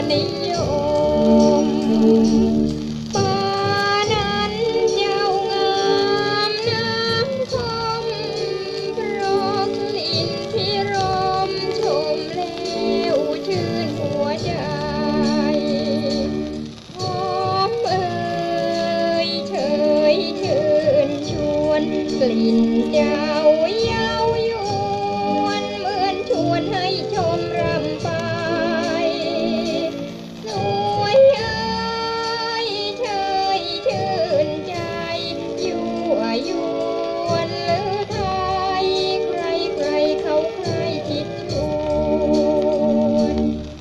นิยมป่านั้นเจ้างามน้ำคมเพราะกลิ่นที่รมชมแล้วชื่นหัวใจหอมเอ่ยเชยชื่นชวนกลิ่นเจ้าเย้ายวนเหมือนชวนให้ชมรำไปสวยเอ่ยเชยชื่นใจยั่วยวนหรือไทยใครใครเขาใครคิดชวน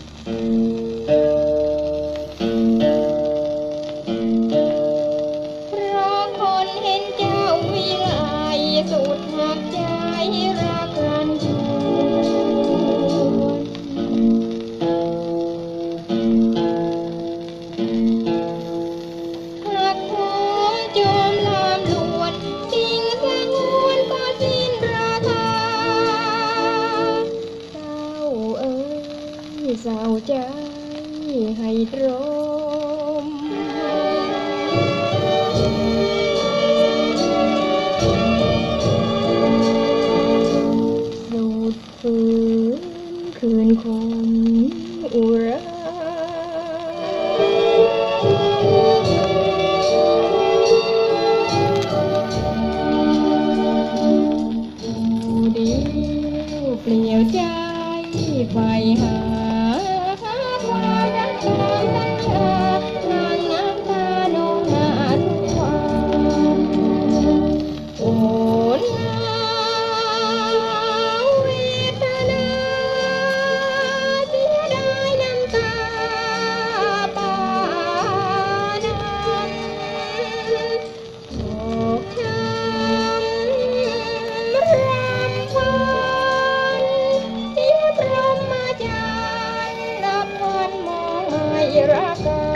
เพราะคนเห็นเจ้าวิไลสุดหักใจรักกันชวนหากขอจอมลามลวนสิ่งสงวนก็สิ้นราคาเศร้าเอ่ยเศร้าใจให้ตรมสุดฝืนคืนคมอุราเดียวเปลี่ยวใจไปหาความรักความตั้งชาทางน้ำตาโนหาทุกวันโอ้หนาวเวทนาเสียดายน้ำตาป่านั้นอกช้ำรำพันเสียพรหมจรรย์นับวันมองไม่รักกัน